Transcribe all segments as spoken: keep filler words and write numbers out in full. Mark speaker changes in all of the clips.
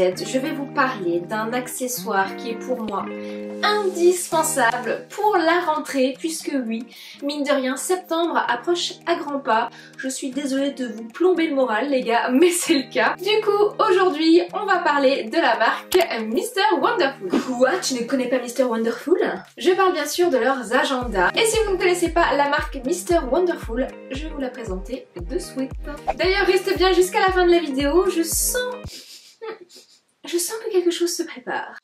Speaker 1: recette, je vais vous parler d'un accessoire qui est pour moi indispensable pour la rentrée, puisque oui, mine de rien, septembre approche à grands pas. Je suis désolée de vous plomber le moral les gars, mais c'est le cas. Du coup, aujourd'hui, on va parler de la marque Mister Wonderful. Quoi? Tu ne connais pas Mister Wonderful? Je parle bien sûr de leurs agendas. Et si vous ne connaissez pas la marque Mister Wonderful, je vais vous la présenter de suite. D'ailleurs, restez bien jusqu'à la fin de la vidéo, je sens... Je sens que quelque chose se prépare.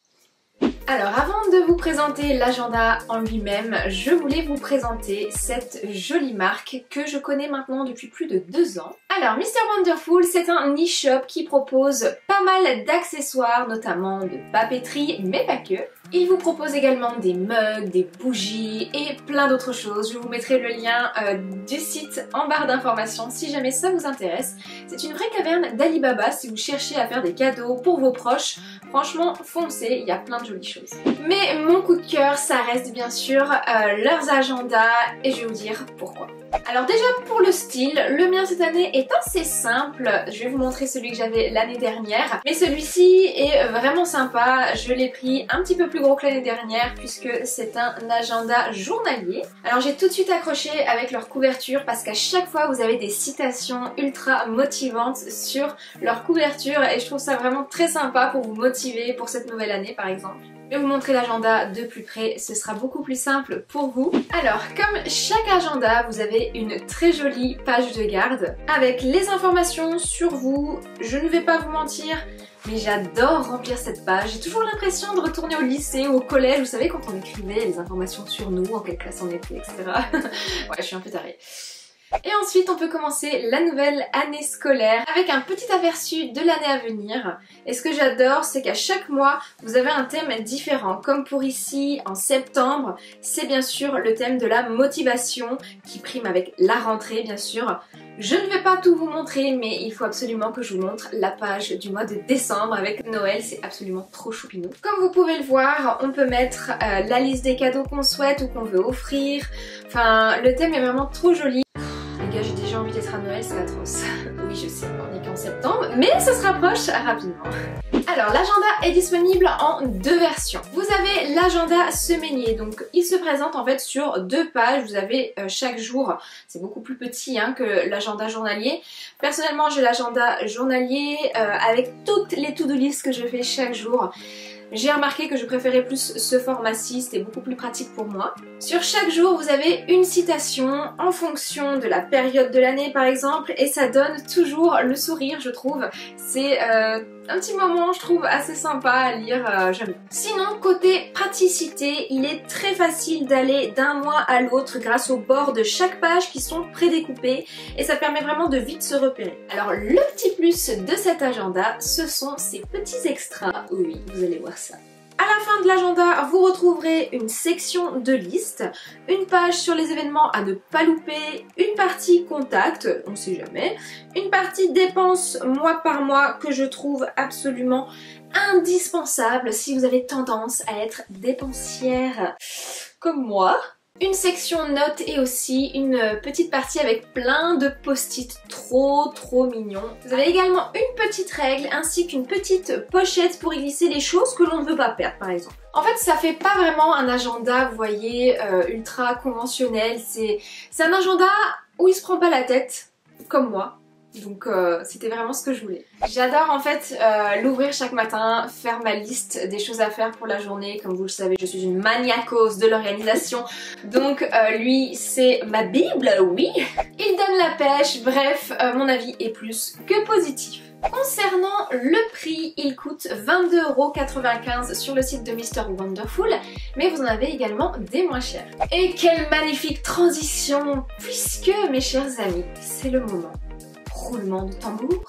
Speaker 1: Alors avant de vous présenter l'agenda en lui-même, je voulais vous présenter cette jolie marque que je connais maintenant depuis plus de deux ans. Alors Mister Wonderful, c'est un e-shop qui propose pas mal d'accessoires, notamment de papeterie, mais pas que. Il vous propose également des mugs, des bougies et plein d'autres choses. Je vous mettrai le lien euh, du site en barre d'informations si jamais ça vous intéresse. C'est une vraie caverne d'Alibaba si vous cherchez à faire des cadeaux pour vos proches. Franchement, foncez, il y a plein de jolies choses. Mais mon coup de cœur, ça reste bien sûr euh, leurs agendas et je vais vous dire pourquoi. Alors déjà pour le style, le mien cette année est assez simple. Je vais vous montrer celui que j'avais l'année dernière. Mais celui-ci est vraiment sympa. Je l'ai pris un petit peu plus gros que l'année dernière puisque c'est un agenda journalier. Alors j'ai tout de suite accroché avec leur couverture parce qu'à chaque fois vous avez des citations ultra motivantes sur leur couverture et je trouve ça vraiment très sympa pour vous motiver pour cette nouvelle année par exemple. Je vais vous montrer l'agenda de plus près, ce sera beaucoup plus simple pour vous. Alors, comme chaque agenda, vous avez une très jolie page de garde avec les informations sur vous. Je ne vais pas vous mentir, mais j'adore remplir cette page. J'ai toujours l'impression de retourner au lycée ou au collège, vous savez, quand on écrivait les informations sur nous, en quelle classe on était, et cetera. Ouais, je suis un peu tarée. Et ensuite on peut commencer la nouvelle année scolaire avec un petit aperçu de l'année à venir. Et ce que j'adore c'est qu'à chaque mois vous avez un thème différent. Comme pour ici en septembre, c'est bien sûr le thème de la motivation qui prime avec la rentrée bien sûr. Je ne vais pas tout vous montrer mais il faut absolument que je vous montre la page du mois de décembre avec Noël, c'est absolument trop choupinou. Comme vous pouvez le voir, on peut mettre euh, la liste des cadeaux qu'on souhaite ou qu'on veut offrir. Enfin, le thème est vraiment trop joli. Les gars, j'ai déjà envie d'être à Noël, c'est atroce. Oui, je sais, on est qu'en septembre, mais ça se rapproche rapidement. Alors, l'agenda est disponible en deux versions. Vous avez l'agenda semainier, donc il se présente en fait sur deux pages. Vous avez euh, chaque jour, c'est beaucoup plus petit hein, que l'agenda journalier. Personnellement, j'ai l'agenda journalier euh, avec toutes les to-do list que je fais chaque jour. J'ai remarqué que je préférais plus ce format-ci, c'était beaucoup plus pratique pour moi. Sur chaque jour, vous avez une citation en fonction de la période de l'année par exemple, et ça donne toujours le sourire, je trouve. C'est euh, un petit moment, je trouve, assez sympa à lire, euh, j'aime bien. Sinon, côté praticité, il est très facile d'aller d'un mois à l'autre grâce aux bords de chaque page qui sont prédécoupés, et ça permet vraiment de vite se repérer. Alors, le petit plus de cet agenda, ce sont ces petits extras. Oui, vous allez voir ça. À la fin de l'agenda, vous retrouverez une section de liste, une page sur les événements à ne pas louper, une partie contact, on sait jamais, une partie dépenses mois par mois que je trouve absolument indispensable si vous avez tendance à être dépensière comme moi. Une section notes et aussi une petite partie avec plein de post-it trop trop mignons. Vous avez également une petite règle ainsi qu'une petite pochette pour y glisser les choses que l'on ne veut pas perdre par exemple. En fait ça fait pas vraiment un agenda, vous voyez, euh, ultra conventionnel. C'est un agenda où il se prend pas la tête, comme moi. Donc euh, c'était vraiment ce que je voulais. J'adore en fait euh, l'ouvrir chaque matin, faire ma liste des choses à faire pour la journée. Comme vous le savez, je suis une maniacose de l'organisation. Donc euh, lui c'est ma bible, oui. Il donne la pêche, bref, euh, mon avis est plus que positif. Concernant le prix, il coûte vingt-deux euros quatre-vingt-quinze sur le site de Mister Wonderful, mais vous en avez également des moins chers. Et quelle magnifique transition, puisque mes chers amis, c'est le moment. Roulement de tambour.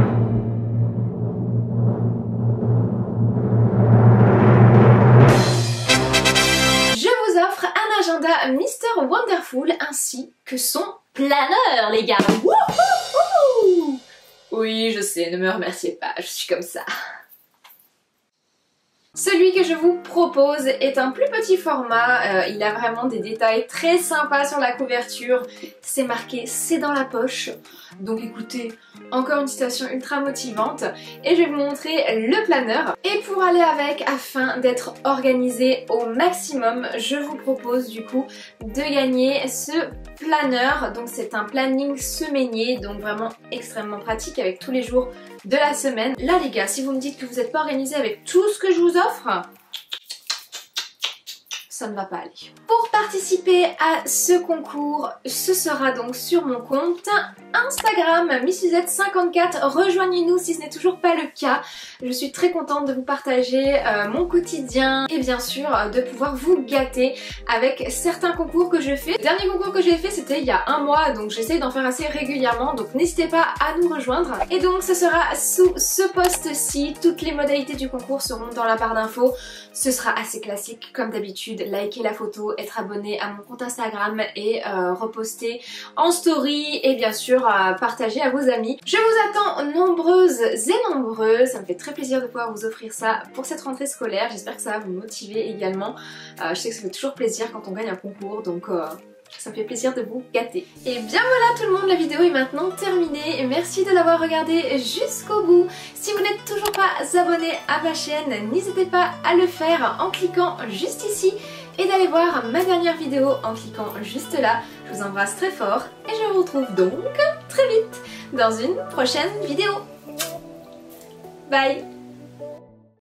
Speaker 1: Je vous offre un agenda Mister Wonderful ainsi que son planeur, les gars. Wouhou! Oui, je sais, ne me remerciez pas, je suis comme ça. Celui que je vous propose est un plus petit format, euh, il a vraiment des détails très sympas sur la couverture, c'est marqué c'est dans la poche, donc écoutez, encore une citation ultra motivante et je vais vous montrer le planeur. Et pour aller avec, afin d'être organisé au maximum, je vous propose du coup de gagner ce planeur, donc c'est un planning semainier, donc vraiment extrêmement pratique avec tous les jours de la semaine. Là les gars, si vous me dites que vous n'êtes pas organisé avec tout ce que je vous offre, ça ne va pas aller. Pour participer à ce concours, ce sera donc sur mon compte Instagram Miss Suzette cinquante-quatre. Rejoignez-nous si ce n'est toujours pas le cas. Je suis très contente de vous partager euh, mon quotidien et bien sûr euh, de pouvoir vous gâter avec certains concours que je fais. Le dernier concours que j'ai fait c'était il y a un mois, donc j'essaye d'en faire assez régulièrement, donc n'hésitez pas à nous rejoindre. Et donc ce sera sous ce post-ci, toutes les modalités du concours seront dans la barre d'infos. Ce sera assez classique comme d'habitude, liker la photo, être abonné à mon compte Instagram et euh, reposter en story et bien sûr euh, partager à vos amis. Je vous attends nombreuses et nombreux, ça me fait très plaisir de pouvoir vous offrir ça pour cette rentrée scolaire, j'espère que ça va vous motiver également. Euh, je sais que ça fait toujours plaisir quand on gagne un concours, donc euh, ça me fait plaisir de vous gâter. Et bien voilà tout le monde, la vidéo est maintenant terminée et merci de l'avoir regardée jusqu'au bout. Si vous n'êtes toujours pas abonné à ma chaîne, n'hésitez pas à le faire en cliquant juste ici et d'aller voir ma dernière vidéo en cliquant juste là. Je vous embrasse très fort et je vous retrouve donc très vite dans une prochaine vidéo. Bye!